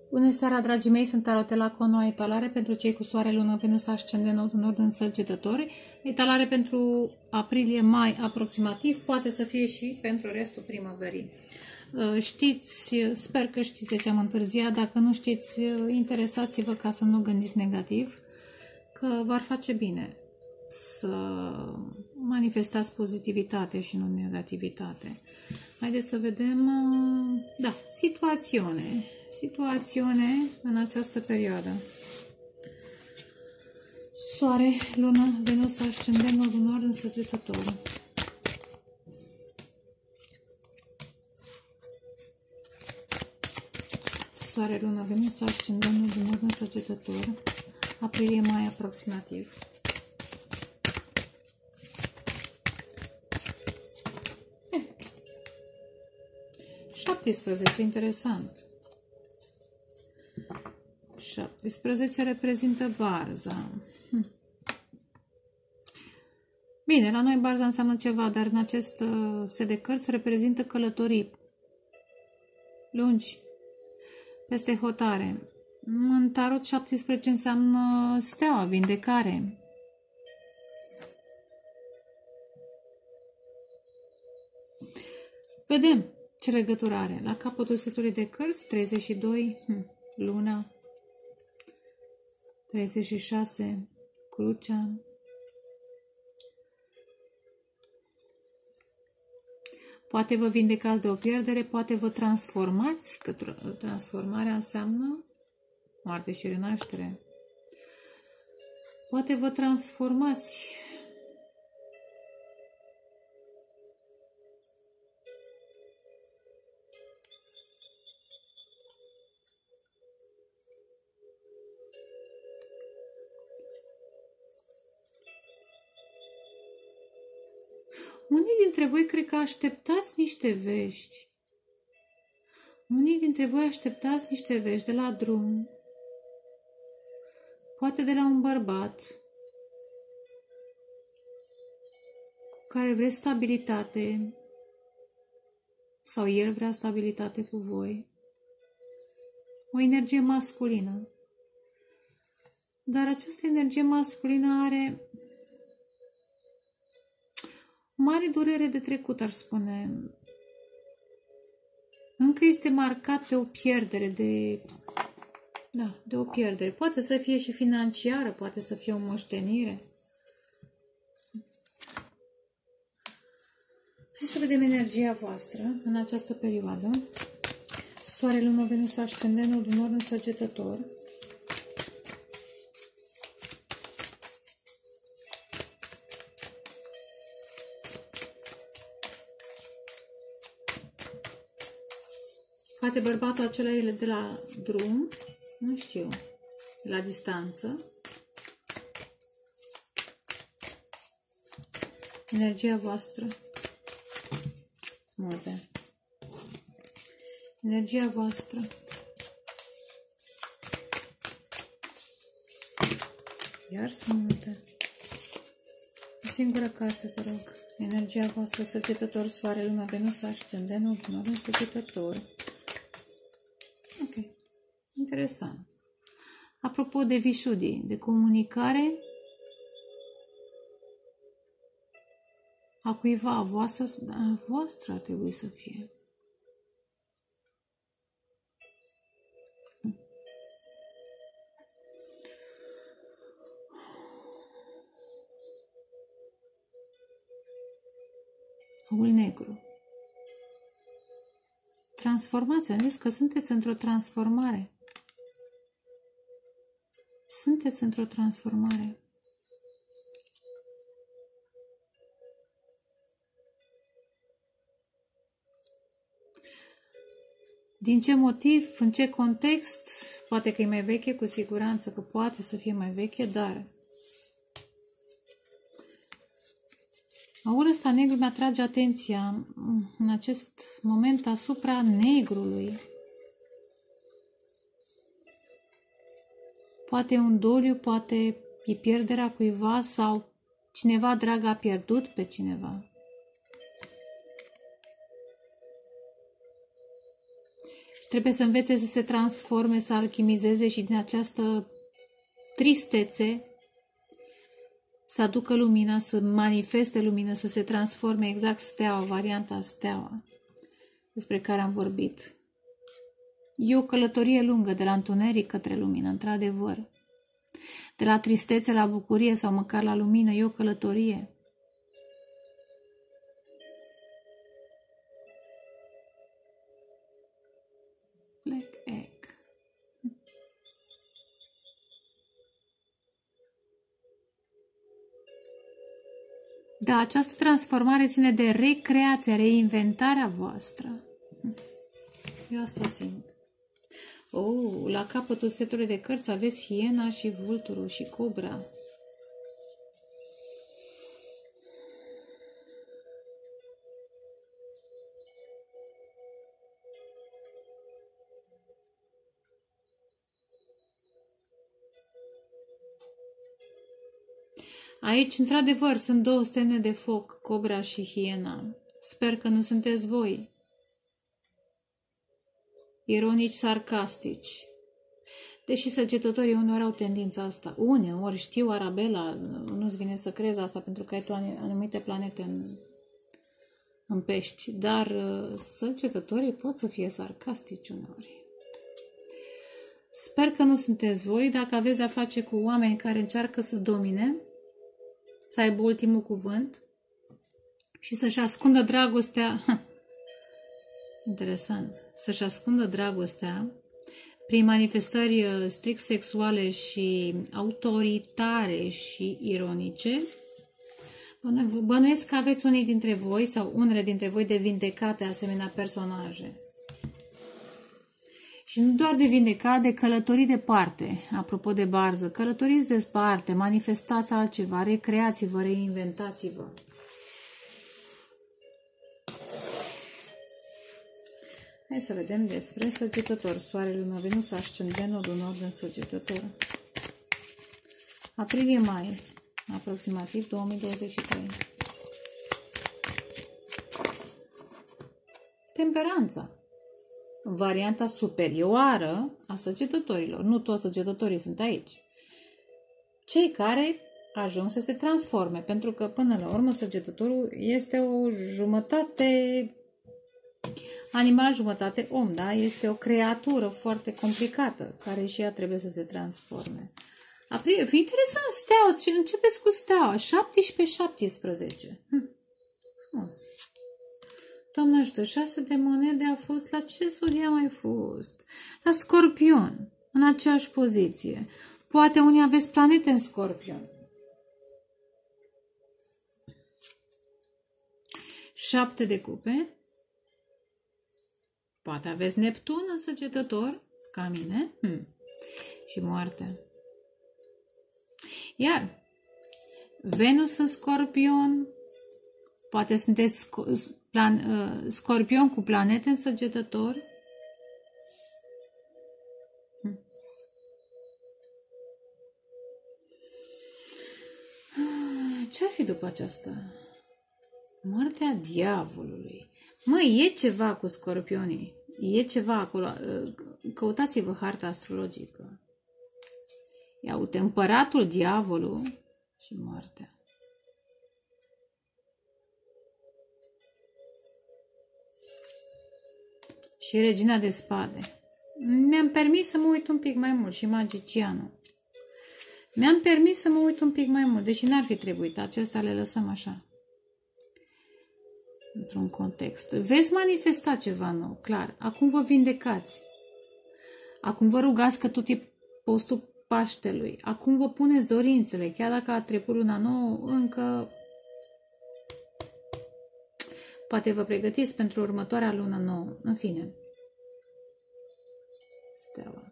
Bună seara, dragii mei, sunt Tarotela cu o nouă etalare pentru cei cu soare, lună, Venus, ascendent, nodul nord în Săgetători. Etalare pentru aprilie-mai aproximativ, poate să fie și pentru restul primăverii. Știți, sper că știți de ce am întârziat, dacă nu știți, interesați-vă ca să nu gândiți negativ, că v-ar face bine să manifestați pozitivitate și nu negativitate. Haideți să vedem, da, situațiune în această perioadă. Soare, lună, Venus, ascendent, nodul nord în Săgetător. Soare, lună, Venus, ascendent, nodul nord în Săgetător. Aprilie-mai aproximativ. Eh. 17, interesant. 17 reprezintă barza. Bine, la noi barza înseamnă ceva, dar în acest set de cărți reprezintă călătorii lungi, peste hotare. În tarot 17 înseamnă steaua, vindecare. Vedem ce legătură are. La capătul setului de cărți, 32, luna, 36, crucea. Poate vă vindecați de o pierdere, poate vă transformați, că transformarea înseamnă moarte și renaștere. Poate vă transformați. Unii dintre voi cred că așteptați niște vești. Unii dintre voi așteptați niște vești de la drum. Poate de la un bărbat cu care vreți stabilitate sau el vrea stabilitate cu voi. O energie masculină. Dar această energie masculină are mare durere de trecut, ar spune. Încă este marcat de o pierdere, de o pierdere. Poate să fie și financiară, poate să fie o moștenire. Hai să vedem energia voastră în această perioadă. Soare, lună, Venus, ascendent, nodul nord în Săgetător. Poate bărbatul acela e de la drum, nu știu, de la distanță. Energia voastră. Multe. Energia voastră. Iar sunt multe. O singură carte, te rog. Energia voastră, Săgetător, soare, lună, Venus, ascendent, nodul nord în Săgetător. Ok. Interesant. Apropo de vișudii, de comunicare a cuiva, a voastră ar trebui să fie. Oul negru. Transformați, am zis că sunteți într-o transformare. Sunteți într-o transformare. Din ce motiv, în ce context, poate că e mai veche, cu siguranță că poate să fie mai veche, dar aurul ăsta negru mi-atrage atenția în acest moment asupra negrului. Poate un doliu, poate e pierderea cuiva sau cineva drag a pierdut pe cineva. trebuie să învețe să se transforme, să alchimizeze și din această tristețe să aducă lumina, să manifeste lumină, să se transforme exact steaua, varianta steaua despre care am vorbit. E o călătorie lungă de la întuneric către lumină, într-adevăr. De la tristețe la bucurie sau măcar la lumină, e o călătorie. Black Egg. Da, această transformare ține de recreația, reinventarea voastră. Eu asta simt. La capătul setului de cărți aveți hiena și vulturul și cobra. Aici, într-adevăr, sunt două semne de foc, cobra și hiena. Sper că nu sunteți voi. Ironici, sarcastici. Deși săgetătorii uneori au tendința asta. Uneori, știu, Arabela, nu-ți vine să crezi asta pentru că ai tu anumite planete în pești, dar săgetătorii pot să fie sarcastici uneori. Sper că nu sunteți voi. Dacă aveți de-a face cu oameni care încearcă să domine, să aibă ultimul cuvânt și să-și ascundă dragostea. Interesant. Să-și ascundă dragostea prin manifestări strict sexuale și autoritare și ironice. Bănuiesc că aveți unii dintre voi sau unele dintre voi de vindecate asemenea personaje. Și nu doar de vindecat, de călătorii departe. Apropo de barză, călătoriți departe, manifestați altceva, recreați-vă, reinventați-vă. Hai să vedem despre Săgetător. Soare, Lună, Venus, Ascendent, Nodul Nord în Săgetător. Aprilie-mai, aproximativ 2023. Temperanța. Varianta superioară a săgetătorilor. Nu toți săgetătorii sunt aici. Cei care ajung să se transforme, pentru că până la urmă săgetătorul este o jumătate animal, jumătate om, da? Este o creatură foarte complicată, care și ea trebuie să se transforme. Aprilie, fi interesant, steaua, și începeți cu steaua, 17-17. Frumos. Doamne ajută, 6 de monede a fost, la ce zodie a mai fost? La Scorpion, în aceeași poziție. Poate unii aveți planete în Scorpion. 7 de cupe. Poate aveți Neptun în Săgetător, ca mine. Și moarte. Iar Venus în Scorpion. Poate sunteți Scorpion cu planete în Săgetător. Ce-ar fi după aceasta? Moartea diavolului. Măi, e ceva cu scorpionii. E ceva acolo. Căutați-vă harta astrologică. Ia uite, împăratul, diavolul și moartea. Și regina de spade. Mi-am permis să mă uit un pic mai mult și magicianul. Mi-am permis să mă uit un pic mai mult, deși n-ar fi trebuit. Acestea le lăsăm așa. Într-un context. Veți manifesta ceva nou, clar. Acum vă vindecați. Acum vă rugați că tot e postul Paștelui. Acum vă puneți dorințele. Chiar dacă a trecut luna nouă, încă poate vă pregătiți pentru următoarea lună nouă. În fine. Steaua.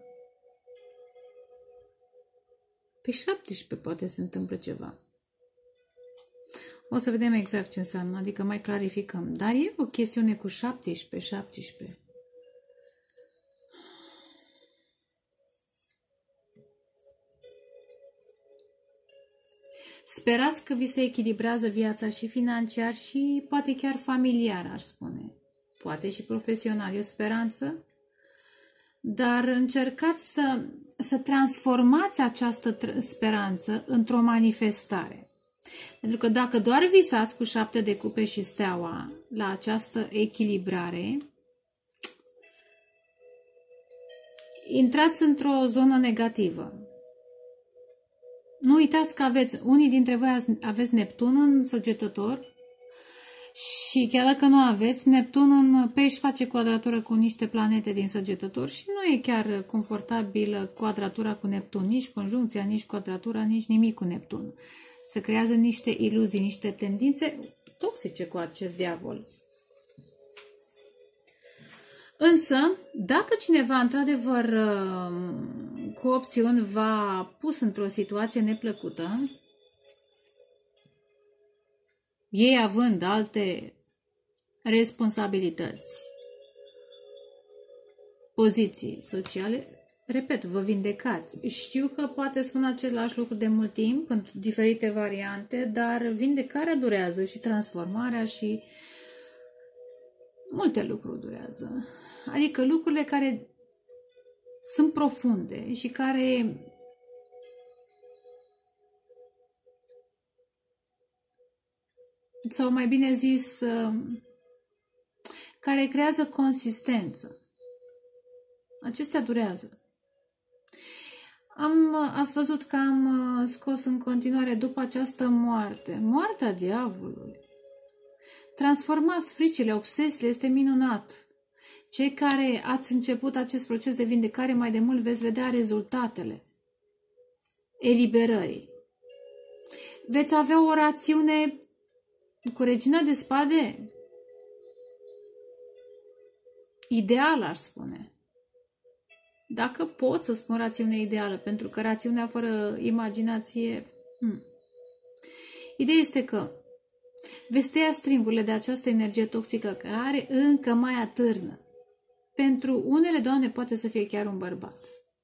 Pe 17 poate se întâmplă ceva. O să vedem exact ce înseamnă, adică mai clarificăm. Dar e o chestiune cu 17. Sperați că vi se echilibrează viața și financiar și poate chiar familiar, aș spune. Poate și profesional. E o speranță dar încercați să transformați această speranță într-o manifestare. Pentru că dacă doar visați cu 7 de cupe și steaua la această echilibrare, intrați într-o zonă negativă. Nu uitați că unii dintre voi aveți Neptun în Săgetător și chiar dacă nu aveți, Neptun în Pești face quadratură cu niște planete din Săgetător și nu e chiar confortabilă quadratura cu Neptun, nici conjuncția, nici quadratura, nici nimic cu Neptun. Se creează niște iluzii, niște tendințe toxice cu acest diavol. Însă, dacă cineva într-adevăr cu opțiuni va pus într-o situație neplăcută, ei având alte responsabilități, poziții sociale, repet, vă vindecați. Știu că poate spun același lucru de mult timp, în diferite variante, dar vindecarea durează și transformarea și multe lucruri durează. Adică lucrurile care sunt profunde și care sau mai bine zis, care creează consistență. Acestea durează. Ați văzut că am scos în continuare după această moarte, moartea diavolului. Transformați fricile, obsesiile, este minunat. Cei care ați început acest proces de vindecare, mai de mult veți vedea rezultatele eliberării. Veți avea o rațiune cu Regina de Spade ideală, aș spune. Dacă pot să spun rațiune ideală, pentru că rațiunea fără imaginație... Ideea este că veți tăia stringurile de această energie toxică care încă mai atârnă. Pentru unele doamne poate să fie chiar un bărbat.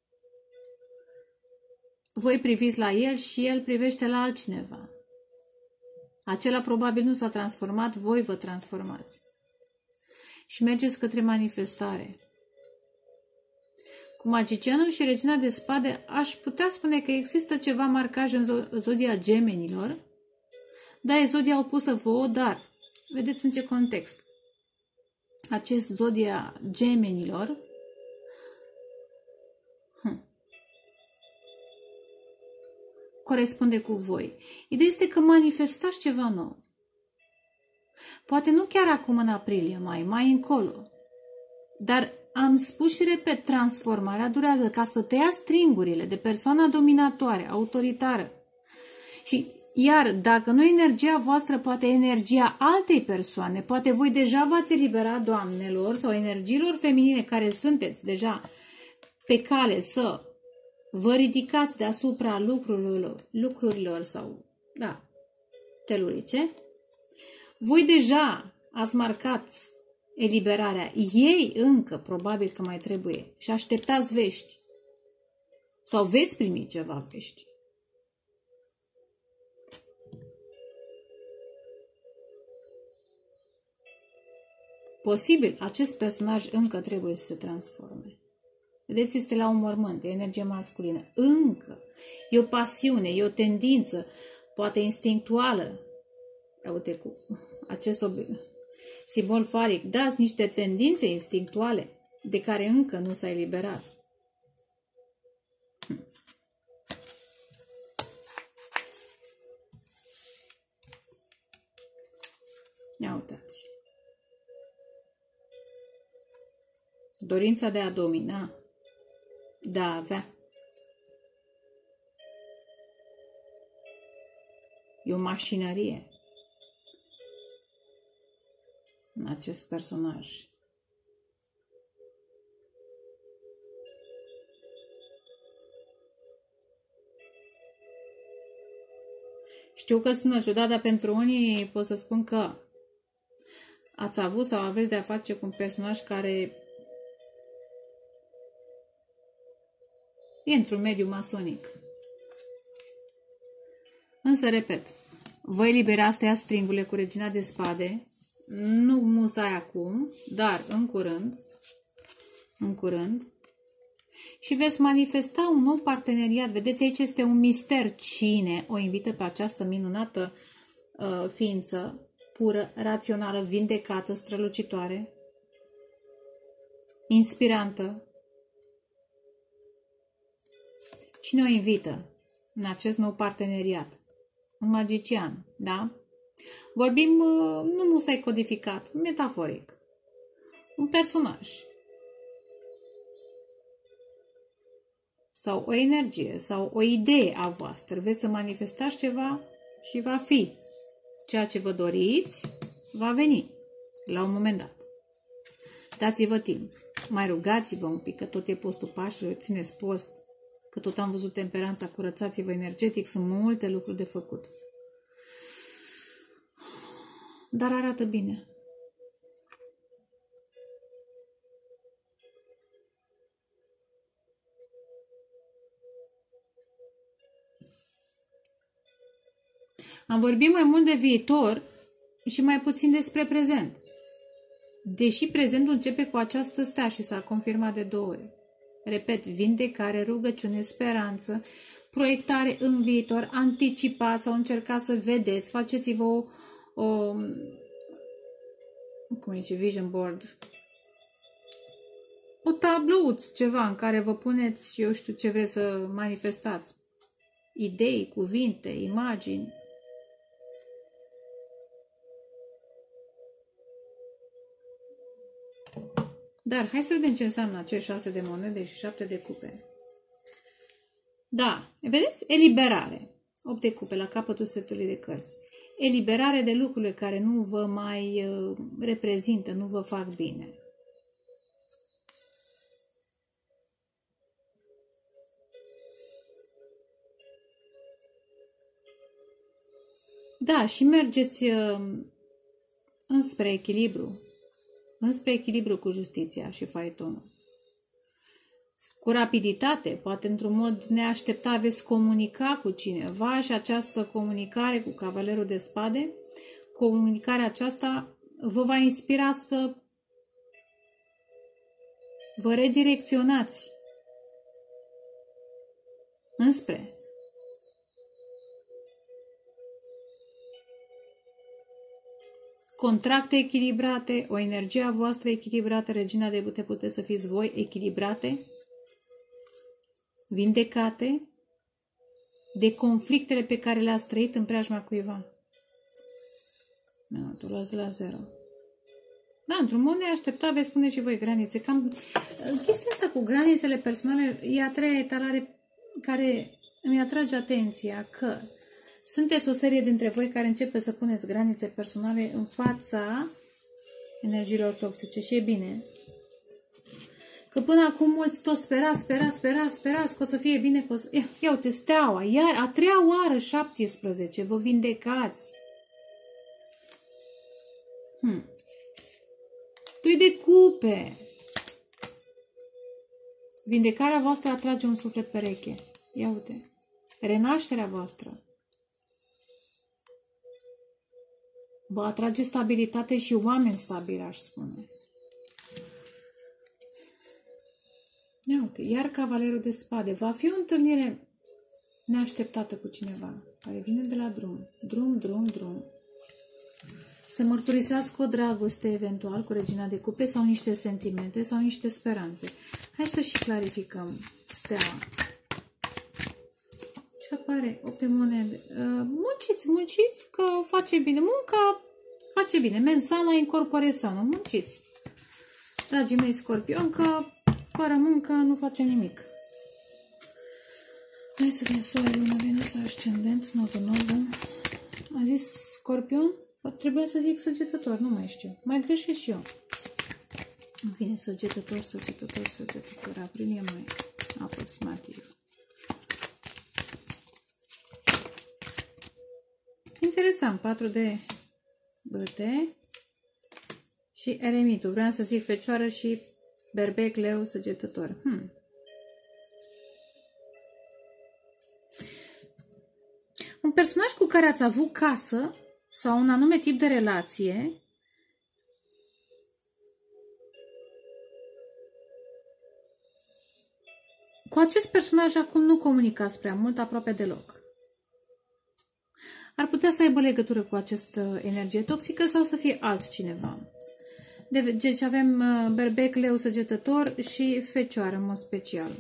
Voi priviți la el și el privește la altcineva. Acela probabil nu s-a transformat, voi vă transformați. Și mergeți către manifestare. Cu magicianul și Regina de Spade aș putea spune că există ceva marcaj în zodia Gemenilor. Da, e zodia opusă vouă, dar vedeți în ce context. Acest zodia Gemenilor corespunde cu voi. Ideea este că manifestați ceva nou. Poate nu chiar acum în aprilie, mai încolo. Dar am spus și repet, transformarea durează ca să tăiați stringurile de persoana dominatoare, autoritară. Și iar dacă nu energia voastră, poate energia altei persoane, poate voi deja v-ați eliberat, doamnelor, sau energiilor feminine care sunteți deja pe cale să vă ridicați deasupra lucrurilor sau, telurice, voi deja ați marcat eliberarea. Ei încă, probabil că mai trebuie și așteptați vești. Sau veți primi ceva vești. Posibil, acest personaj încă trebuie să se transforme. Vedeți, este la un mormânt, e energie masculină. Încă. E o pasiune, e o tendință, poate instinctuală. Uite, cu acest simbol falic, dați niște tendințe instinctuale de care încă nu s-a eliberat. Ia uitați. Dorința de a domina, de a avea. E o mașinărie în acest personaj. Știu că sună ciudat, dar pentru unii pot să spun că ați avut sau aveți de-a face cu un personaj care e într-un mediu masonic. Însă, repet, vă eliberați, tăiați stringurile cu Regina de Spade, nu musai acum, dar în curând, și veți manifesta un nou parteneriat. Vedeți, aici este un mister. Cine o invită pe această minunată ființă pură, rațională, vindecată, strălucitoare, inspirantă? Cine o invită în acest nou parteneriat? Un magician, da? Vorbim nu musai codificat, metaforic. Un personaj. Sau o energie, sau o idee a voastră. Veți să manifestați ceva și va fi. Ceea ce vă doriți va veni la un moment dat. Dați-vă timp. Mai rugați-vă un pic, că tot e postul Paștilor, țineți post, că tot am văzut temperanța, curățați-vă energetic, sunt multe lucruri de făcut. Dar arată bine. Am vorbit mai mult de viitor și mai puțin despre prezent. Deși prezentul începe cu această stea și s-a confirmat de 2 ori. Repet, vindecare, rugăciune, speranță, proiectare în viitor, anticipați sau încercați să vedeți, faceți-vă o cum e, vision board, o tablouț, ceva în care vă puneți, eu știu ce vreți să manifestați, idei, cuvinte, imagini. Dar hai să vedem ce înseamnă acei 6 de monede și 7 de cupe. Da, vedeți? Eliberare. 8 de cupe la capătul setului de cărți. Eliberare de lucrurile care nu vă mai reprezintă, nu vă fac bine. Da, și mergeți înspre echilibru. Înspre echilibru cu justiția și faetonul. Cu rapiditate, poate într-un mod neașteptat, veți comunica cu cineva și această comunicare cu Cavalerul de Spade, comunicarea aceasta vă va inspira să vă redirecționați înspre contracte echilibrate, o energie a voastră echilibrată, regina de bute puteți să fiți voi echilibrate, vindecate de conflictele pe care le-ați trăit în preajma cuiva. Nu, tu luați la 0. Da, într-un mod neașteptat veți spune și voi granițe. Cam chestia asta cu granițele personale e a 3-a etalare care îmi atrage atenția că sunteți o serie dintre voi care începe să puneți granițe personale în fața energiilor toxice și e bine. Că până acum mulți tot sperați că o să fie bine. Că o să... Ia uite, steaua, iar a 3-a oară 17, vă vindecați. Doi de cupe. Vindecarea voastră atrage un suflet pereche. Ia uite, renașterea voastră vă atrage stabilitate și oameni stabili, aș spune. Ia uite, iar Cavalerul de Spade. Va fi o întâlnire neașteptată cu cineva care vine de la drum. Să mărturisească o dragoste eventual cu Regina de Cupe sau niște sentimente sau niște speranțe. Hai să și clarificăm steaua. Ce apare? 8 de monede. Munciți că face bine. Munca face bine. Mensana incorpore sano. Munciți. Dragii mei Scorpion, că fără muncă nu face nimic. Hai să vedem Soare, Lună, Venus, Ascendent, notă nouă. A zis Scorpion? Trebuia să zic Săgetător, nu mai știu. Mai greșesc și eu. În fine, Săgetător, aprilie, mai aproximativ. Interesant, 4 de bâte și eremitul. Vreau să zic Fecioară și Berbec, Leu, Săgetător. Un personaj cu care ați avut casă sau un anume tip de relație cu acest personaj acum nu comunicați prea mult, aproape deloc. Ar putea să aibă legătură cu această energie toxică sau să fie altcineva. Deci avem berbec, leu, săgetător și fecioară în mod special.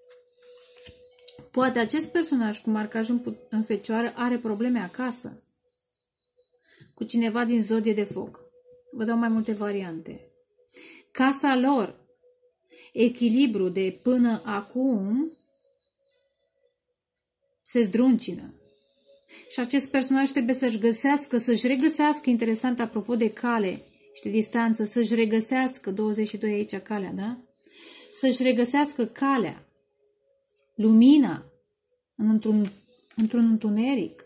Poate acest personaj cu marcaj în fecioară are probleme acasă. Cu cineva din zodie de foc. Vă dau mai multe variante. Casa lor, echilibru de până acum, se zdruncină. Și acest personaj trebuie să-și regăsească, interesant apropo de cale și de distanță, să-și regăsească, 22 aici calea, da? Să-și regăsească calea, lumina, într-un întuneric.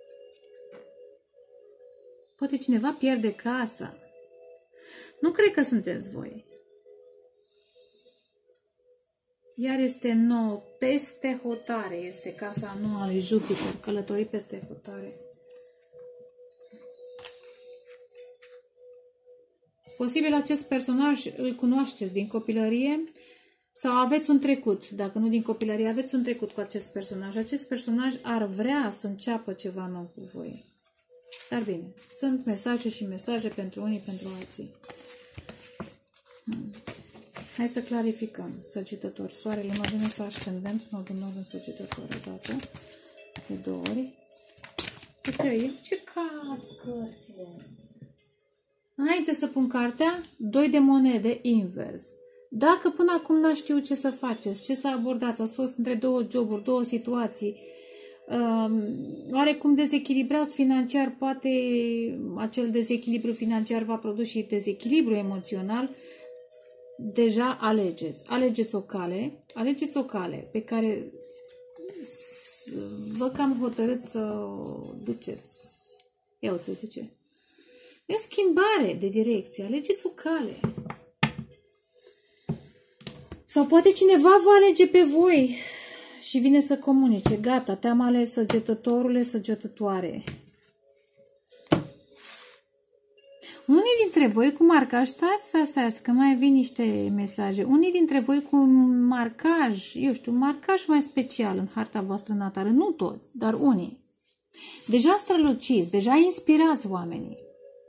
Poate cineva pierde casa. Nu cred că sunteți voi. Iar este nou, peste hotare, este casa nouă a lui Jupiter, călătorii peste hotare. Posibil acest personaj îl cunoașteți din copilărie sau aveți un trecut. Dacă nu din copilărie, aveți un trecut cu acest personaj. Acest personaj ar vrea să înceapă ceva nou cu voi. Dar bine, sunt mesaje și mesaje pentru unii, pentru alții. Hai să clarificăm. Săgetător, soarele, luna, Venus, ascendent, nodul nord în Săgetător, o dată, de 2 ori, de 3 ori. Ce cad cărțile? Înainte să pun cartea, 2 de monede, invers. Dacă până acum n-ați știut ce să faceți, ce să abordați, ați fost între două joburi, două situații, oarecum dezechilibrați financiar, poate acel dezechilibru financiar va produce și dezechilibru emoțional, deja alegeți o cale pe care vă cam hotărâți să o duceți. Ia uite, zice. E o schimbare de direcție, alegeți o cale. Sau poate cineva vă alege pe voi și vine să comunice. Gata, te-am ales, săgetătorule, săgetătoare. Unii dintre voi cu marcaj, stați, că mai vin niște mesaje. Unii dintre voi cu marcaj, eu știu, marcaj mai special în harta voastră natală. Nu toți, dar unii. Deja străluciți, deja inspirați oamenii.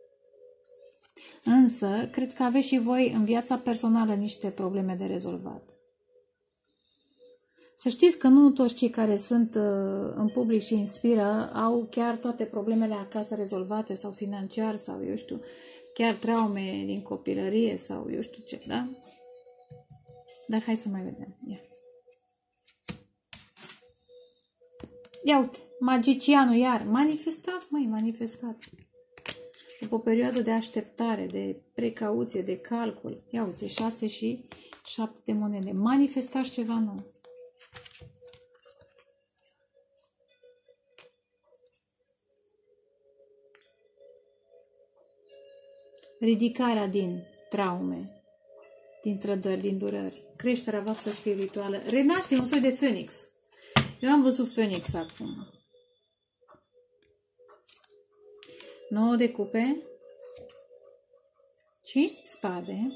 Însă, cred că aveți și voi în viața personală niște probleme de rezolvat. Să știți că nu toți cei care sunt în public și inspiră au chiar toate problemele acasă rezolvate sau financiar sau, eu știu, chiar traume din copilărie sau eu știu ce, da? Dar hai să mai vedem. Ia uite, magicianul iar. Manifestați, măi, manifestați. După o perioadă de așteptare, de precauție, de calcul. Ia uite, 6 și 7 de monede. Manifestați ceva nou. Ridicarea din traume, din trădări, din durări. Creșterea voastră spirituală. Renaște un soi de Phoenix. Eu am văzut Phoenix acum. 9 de cupe, 5 de spade,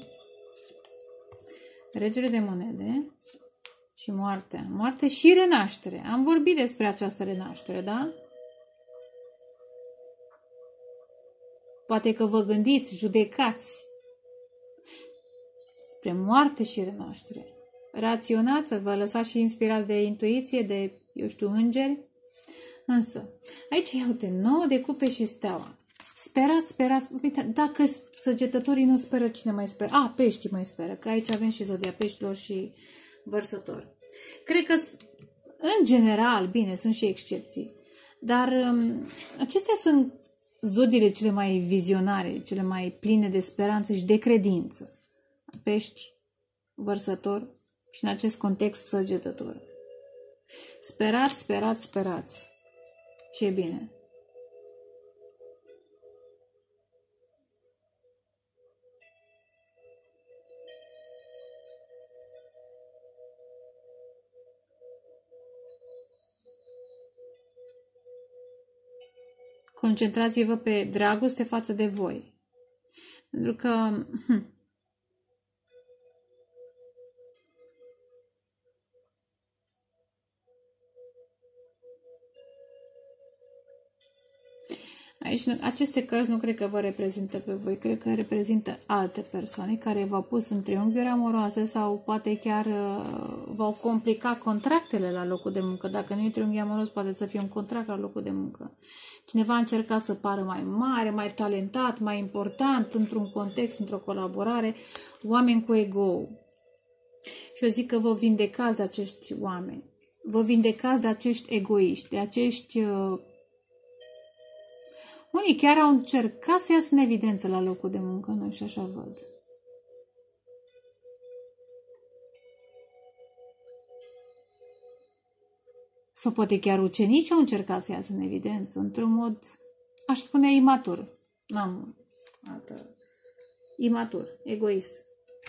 regele de monede și moartea. Moarte și renaștere. Am vorbit despre această renaștere, da? Poate că vă gândiți, judecați spre moarte și renaștere. Raționați, vă lăsați și inspirați de intuiție, de, eu știu, îngeri. Însă, aici, ia uite, 9 de cupe și steaua. Sperați. Uite, dacă săgetătorii nu speră, cine mai speră? Peștii mai speră, că aici avem și zodia peștilor și vărsători. Cred că, în general, bine, sunt și excepții, dar acestea sunt zodiile cele mai vizionare, cele mai pline de speranță și de credință. Pești, vărsător și, în acest context, săgetător. Sperați. Și e bine. Concentrați-vă pe dragoste față de voi. Pentru că Aici aceste cărți nu cred că vă reprezintă pe voi, cred că reprezintă alte persoane care v-au pus în triunghiuri amoroase sau poate chiar v-au complicat contractele la locul de muncă. Dacă nu e triunghi amoros, poate să fie un contract la locul de muncă. Cineva a încercat să pară mai mare, mai talentat, mai important într-un context, într-o colaborare, oameni cu ego. Și eu zic că vă vindecați de acești oameni. Vă vindecați de acești egoiști, de acești... Unii chiar au încercat să iasă în evidență la locul de muncă, nu și așa văd. Sau poate chiar ucenici au încercat să iasă în evidență, într-un mod, aș spune, imatur. N-am altă... Imatur, egoist.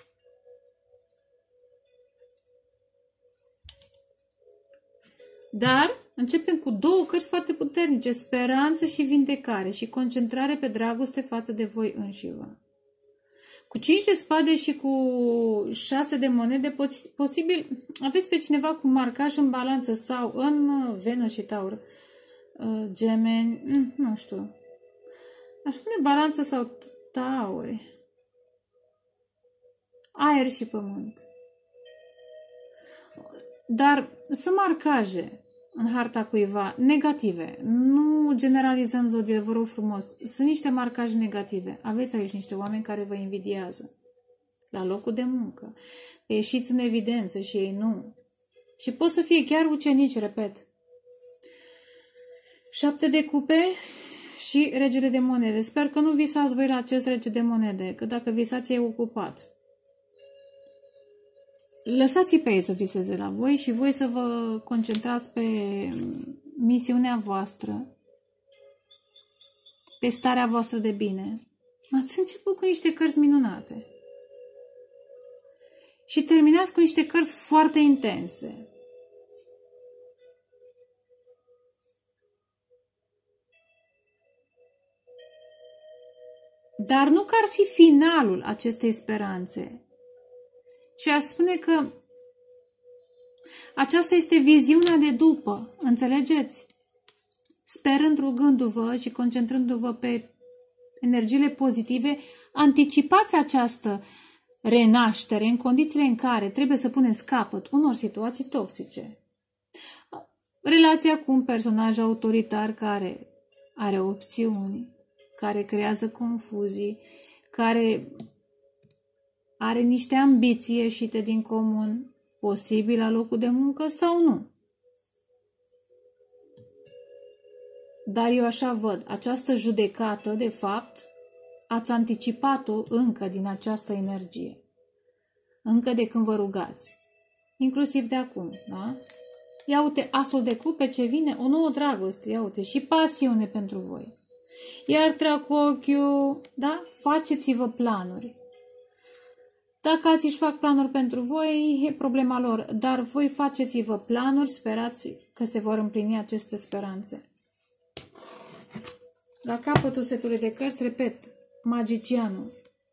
Dar începem cu două cărți foarte puternice, speranță și vindecare și concentrare pe dragoste față de voi înșivă. Cu 5 de spade și cu 6 de monede, posibil aveți pe cineva cu marcaj în balanță sau în Venus și Taur, Gemeni, nu știu. Aș spune balanță sau Tauri. Aer și pământ. Dar sunt marcaje în harta cuiva negative. Nu generalizăm zodiile, vă rog frumos. Sunt niște marcaje negative. Aveți aici niște oameni care vă invidiază la locul de muncă. Ieșiți în evidență și ei nu. Și pot să fie chiar ucenici, repet. 7 de cupe și regele de monede. Sper că nu visați voi la acest rege de monede, că dacă visați e ocupat. Lăsați-i pe ei să viseze la voi și voi să vă concentrați pe misiunea voastră, pe starea voastră de bine. Ați început cu niște cărți minunate. Și terminați cu niște cărți foarte intense. Dar nu că ar fi finalul acestei speranțe. Și aș spune că aceasta este viziunea de după, înțelegeți? Sperând, rugându-vă și concentrându-vă pe energiile pozitive, anticipați această renaștere în condițiile în care trebuie să puneți capăt unor situații toxice. Relația cu un personaj autoritar care are opțiuni, care creează confuzii, care are niște ambiții ieșite din comun, posibil la locul de muncă sau nu. Dar eu așa văd, această judecată, de fapt, ați anticipat-o încă din această energie. Încă de când vă rugați. Inclusiv de acum, da? Ia uite, asul de cupe ce vine, o nouă dragoste, ia uite, și pasiune pentru voi. Iar trag cu ochiul, da? Faceți-vă planuri. Dacă alții își fac planuri pentru voi, e problema lor, dar voi faceți-vă planuri, sperați că se vor împlini aceste speranțe. La capătul setului de cărți, repet, magicianul.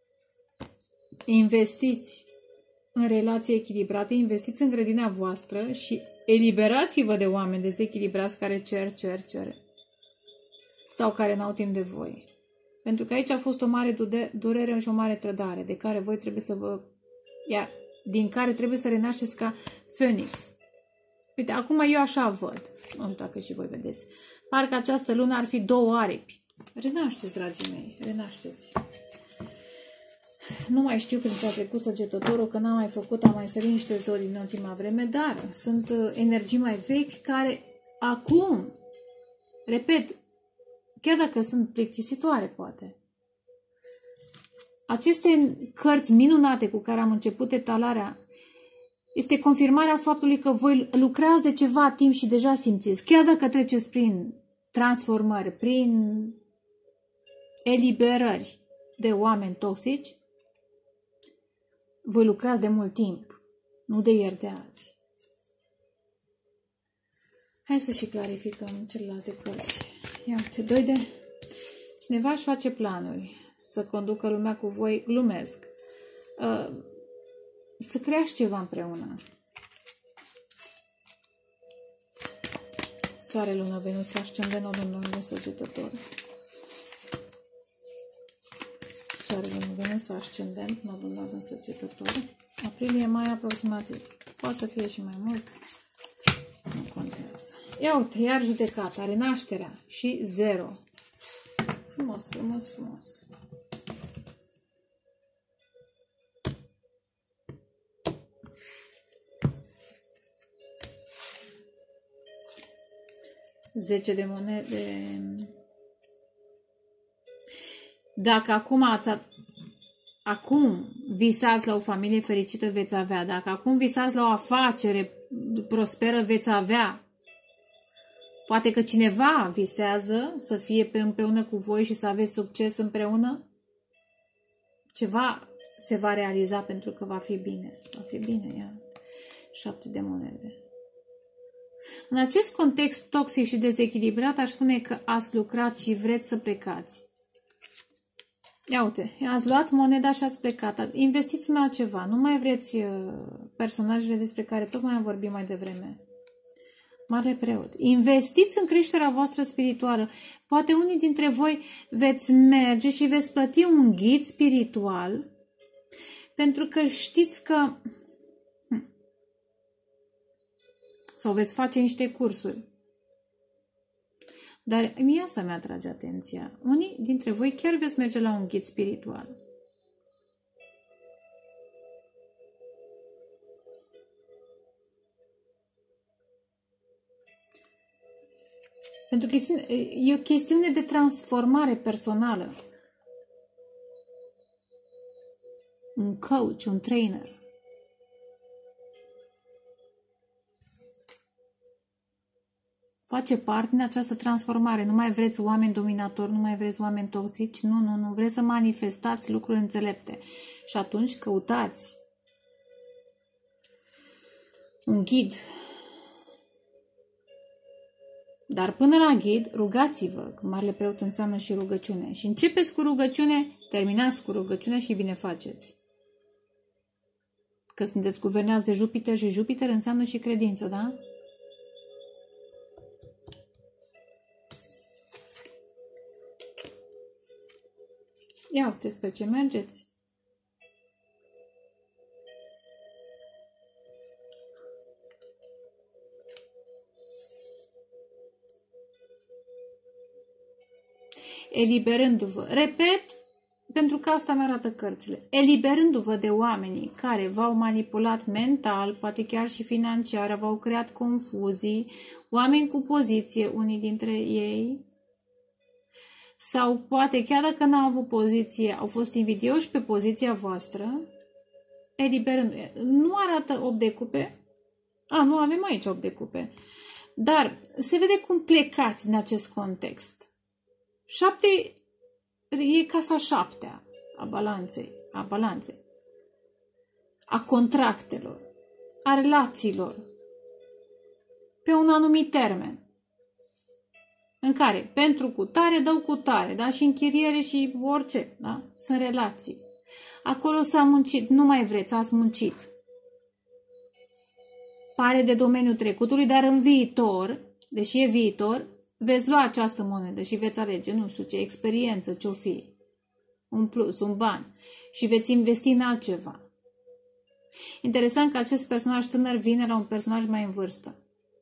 Investiți în relații echilibrate, investiți în grădina voastră și eliberați-vă de oameni dezechilibrați care cer. Sau care n-au timp de voi. Pentru că aici a fost o mare durere și o mare trădare, de care voi trebuie să vă... din care trebuie să renașteți ca Phoenix. Uite, acum eu așa văd. Nu știu dacă și voi vedeți. Parcă această lună ar fi două aripi. Renașteți, dragii mei, renașteți. Nu mai știu când ce a trecut Săgetătorul, că n-am mai făcut, am mai sărit niște zori în ultima vreme, dar sunt energii mai vechi care acum, repet, chiar dacă sunt plictisitoare, poate. Aceste cărți minunate cu care am început etalarea este confirmarea faptului că voi lucrați de ceva timp și deja simțiți. Chiar dacă treceți prin transformări, prin eliberări de oameni toxici, voi lucrați de mult timp, nu de ieri de azi. Hai să și clarificăm celelalte cărți. Ia uite, 2 de... Cineva își face planuri să conducă lumea cu voi, glumesc. Să creați ceva împreună. Soare, lună, Venus, ascendentul în Săgetător. Venus ascendent, Nodul Nord în Săgetători. Aprilie-mai aproximativ. Poate să fie și mai mult. Nu contează. Ia uite, iar judecata, renașterea și 0. Frumos, frumos, frumos. Zece de monede. Dacă acum visați la o familie fericită, veți avea. Dacă acum visați la o afacere prosperă, veți avea. Poate că cineva visează să fie împreună cu voi și să aveți succes împreună. Ceva se va realiza pentru că va fi bine. Va fi bine, ia. 7 de monede. În acest context toxic și dezechilibrat, aș spune că ați lucrat și vreți să plecați. Ia uite, ați luat moneda și ați plecat. Investiți în altceva. Nu mai vreți personajele despre care tocmai am vorbit mai devreme. Mare preot. Investiți în creșterea voastră spirituală. Poate unii dintre voi veți merge și veți plăti un ghid spiritual pentru că știți că sau veți face niște cursuri. Dar mie asta mi atrage atenția. Unii dintre voi chiar veți merge la un ghid spiritual. Pentru că e o chestiune de transformare personală. Un coach, un trainer. Face parte din această transformare. Nu mai vreți oameni dominatori, nu mai vreți oameni toxici. Nu. Vreți să manifestați lucruri înțelepte. Și atunci căutați un ghid. Dar până la ghid, rugați-vă, că Marele Preot înseamnă și rugăciune. Și începeți cu rugăciune, terminați cu rugăciune și bine faceți. Că sunteți guvernați de Jupiter și Jupiter înseamnă și credință, da? Ia uite spre ce mergeți. Eliberându-vă. Repet, pentru că asta mi arată cărțile. Eliberându-vă de oamenii care v-au manipulat mental, poate chiar și financiar, v-au creat confuzii, oameni cu poziție, unii dintre ei, sau poate chiar dacă n-au avut poziție, au fost invidioși pe poziția voastră, eliberând. Nu arată 8 de cupe. Nu avem aici 8 de cupe. Dar se vede cum plecați în acest context. 7 e casa 7 a balanței, a contractelor, a relațiilor, pe un anumit termen, în care pentru cutare dau cutare, da? Și închiriere și orice, da? Sunt relații. Acolo s-a muncit, nu mai vreți, ați muncit. Pare de domeniul trecutului, dar în viitor, deși e viitor, veți lua această monedă și veți alege, nu știu ce, experiență, ce-o fi, un plus, un ban și veți investi în altceva. Interesant că acest personaj tânăr vine la un personaj mai în vârstă.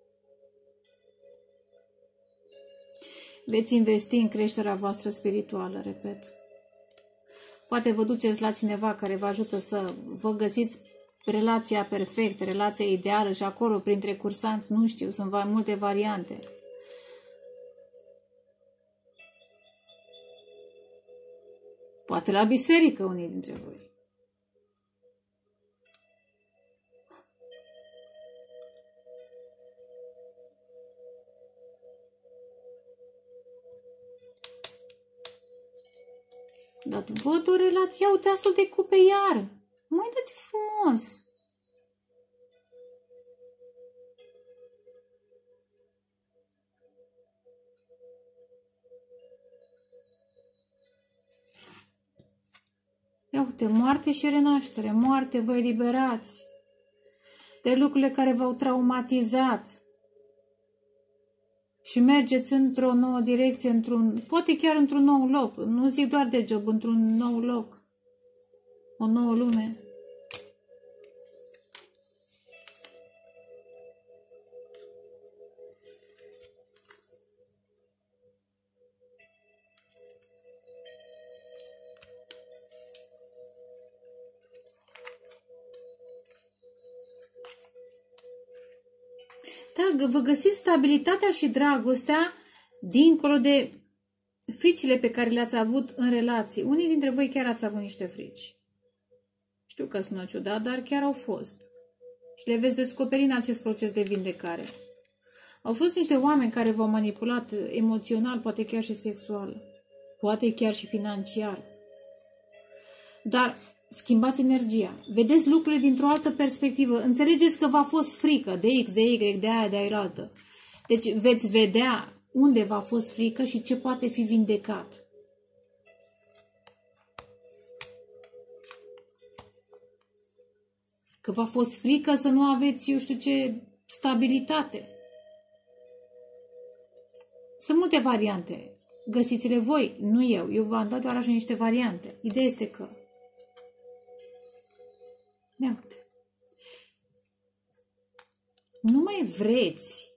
Veți investi în creșterea voastră spirituală, repet. Poate vă duceți la cineva care vă ajută să vă găsiți relația perfectă, relația ideală și acolo, printre cursanți, nu știu, sunt multe variante. Poate la biserică unii dintre voi. Dar văd o relație, ia uite astfel de cupe iar. Măi, dar ce frumos! Ia uite, moarte și renaștere. Moarte, vă eliberați de lucrurile care v-au traumatizat și mergeți într-o nouă direcție, poate chiar într-un nou loc. Nu zic doar de job, într-un nou loc. O nouă lume. Da, vă găsiți stabilitatea și dragostea dincolo de fricile pe care le-ați avut în relații. Unii dintre voi chiar ați avut niște frici. Știu că sună ciudat, dar chiar au fost. Și le veți descoperi în acest proces de vindecare. Au fost niște oameni care v-au manipulat emoțional, poate chiar și sexual, poate chiar și financiar. Dar schimbați energia. Vedeți lucrurile dintr-o altă perspectivă. Înțelegeți că v-a fost frică de X, de Y, de aia, de ailaltă. Deci veți vedea unde v-a fost frică și ce poate fi vindecat. Că v-a fost frică să nu aveți, eu știu ce, stabilitate. Sunt multe variante. Găsiți-le voi, nu eu. Eu v-am dat doar așa niște variante. Ideea este că uite. Nu mai vreți.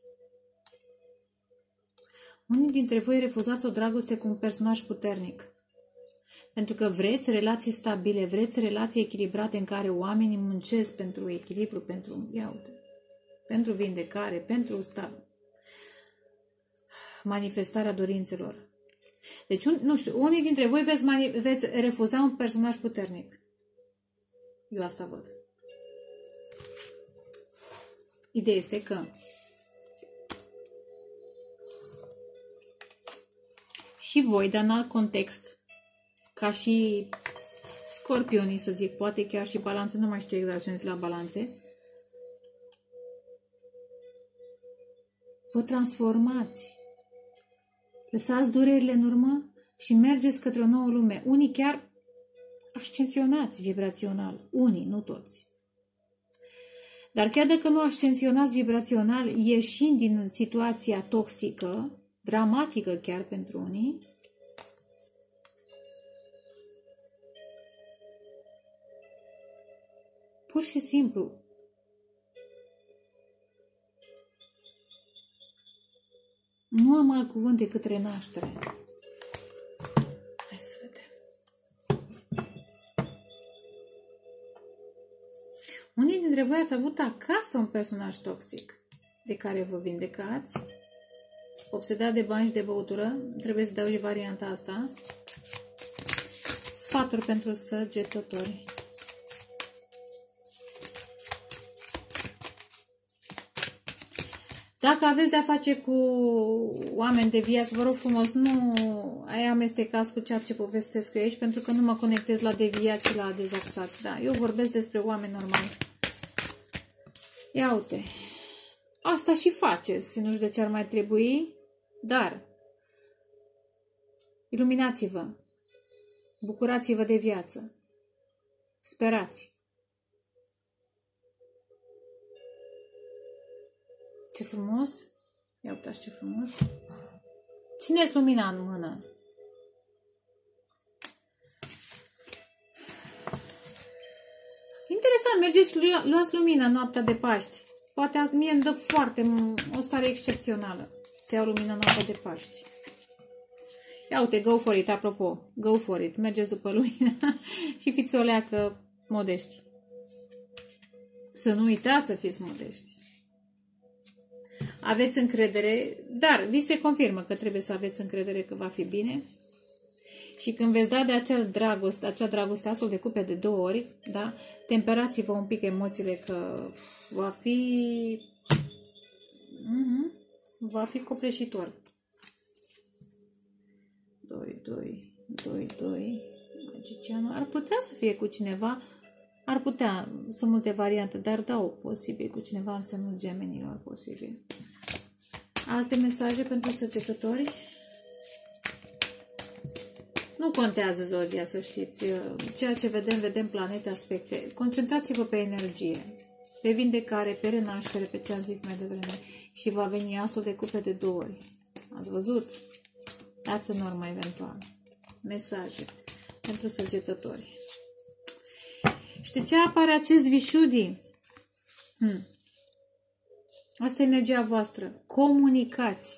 Unii dintre voi refuzați o dragoste cu un personaj puternic. Pentru că vreți relații stabile, vreți relații echilibrate în care oamenii muncesc pentru echilibru, pentru vindecare, pentru manifestarea dorințelor. Deci, nu știu, unii dintre voi veți refuza un personaj puternic. Eu asta văd. Ideea este că și voi, dar în alt context, ca și scorpionii, să zic, poate chiar și balanțe, nu mai știu exact ce la balanțe, vă transformați. Lăsați durerile în urmă și mergeți către o nouă lume. Unii chiar ascensionați vibrațional. Unii, nu toți. Dar chiar dacă nu ascensionați vibrațional, ieșind din situația toxică, dramatică chiar pentru unii, pur și simplu, nu am alt cuvânt decât renaștere. Hai să vedem. Unii dintre voi ați avut acasă un personaj toxic de care vă vindecați. Obsedat de bani și de băutură. Trebuie să dau și varianta asta. Sfaturi pentru săgetători. Dacă aveți de-a face cu oameni de viață, vă rog frumos, nu ai amestecați cu ceea ce povestesc eu aici, pentru că nu mă conectez la deviați și la dezaxați. Da, eu vorbesc despre oameni normali. Ia uite. Asta și faceți, nu știu de ce ar mai trebui, dar iluminați-vă, bucurați-vă de viață, sperați. Ce frumos! Ia uitați ce frumos! Țineți lumina în mână. Interesant, mergeți și luați lumina noaptea de Paști. Poate mie îmi dă o stare excepțională să iau lumina noaptea de Paști. Ia uite, go for it, apropo, go for it. Mergeți după lumina și fiți o leacă modești. Să nu uitați să fiți modești. Aveți încredere, dar vi se confirmă că trebuie să aveți încredere că va fi bine. Și când veți da de acea dragoste, asul de cupe de 2 ori, da? Temperați-vă un pic emoțiile că va fi copleșitor. 2, magicianul. Ar putea să fie cu cineva, ar putea, sunt multe variante, dar da, posibil, cu cineva în semnul Gemenilor, posibil. Alte mesaje pentru săgetători? Nu contează zodia, să știți. Ceea ce vedem planete, aspecte. Concentrați-vă pe energie, pe vindecare, pe renaștere, pe ce am zis mai devreme. Și va veni asul de cupe de 2 ori. Ați văzut? Dați în urmă eventual. Mesaje pentru săgetători. Și de ce apare acest vișudi? Asta e energia voastră. Comunicați.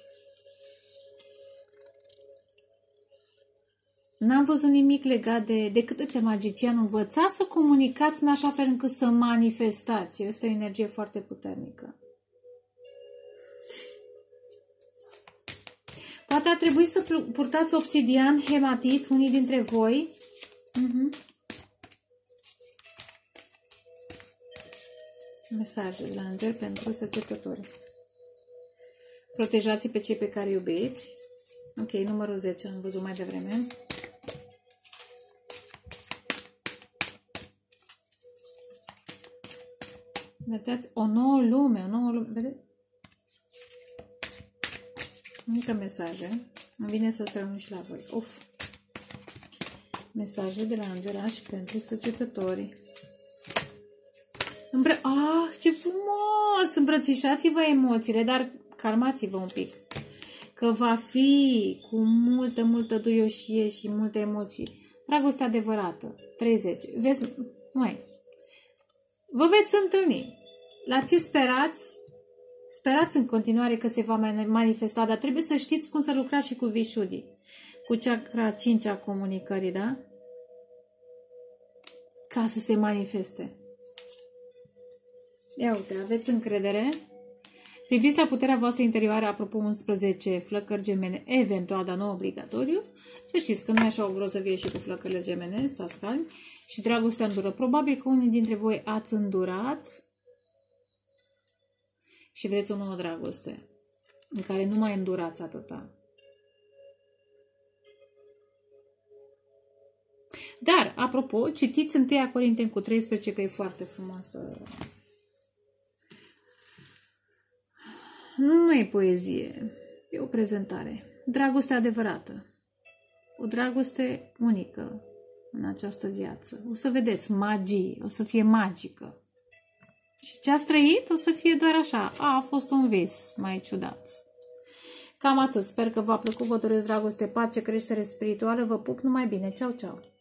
N-am văzut nimic legat decât de magician. Învățați să comunicați în așa fel încât să manifestați. Este o energie foarte puternică. Poate ar trebui să purtați obsidian, hematit, unii dintre voi. Mesaje de la îngeri pentru săgetători. Protejați pe cei pe care iubiți. Ok, numărul 10 am văzut mai devreme. Vedeți? O nouă lume, vedeți? Încă mesaje. Îmi vine să strănu și la voi. Uf! Mesaje de la îngerași pentru săgetători. Ce frumos! Îmbrățișați-vă emoțiile, dar calmați-vă un pic. Că va fi cu multă duioșie și multe emoții. Dragoste adevărată. 30. Vezi? Vă veți întâlni. La ce sperați? Sperați în continuare că se va manifesta, dar trebuie să știți cum să lucrați și cu vișudii. Cu chakra 5 a comunicării, da? Ca să se manifeste. Ia uite, aveți încredere. Priviți la puterea voastră interioară, apropo 11 flăcări gemene, eventual, dar nu obligatoriu. Să știți că nu e așa o grozăvie și cu flăcările gemene, stați calmi. Și dragostea îndură. Probabil că unii dintre voi ați îndurat și vreți o nouă dragoste, în care nu mai îndurați atâta. Dar, apropo, citiți 1 Corinteni cu 13, că e foarte frumoasă. Nu e poezie, e o prezentare. Dragoste adevărată. O dragoste unică în această viață. O să vedeți magie, o să fie magică. Și ce ați trăit o să fie doar așa. A fost un vis mai ciudat. Cam atât. Sper că v-a plăcut. Vă doresc dragoste, pace, creștere spirituală. Vă pup, numai bine. Ceau, ceau!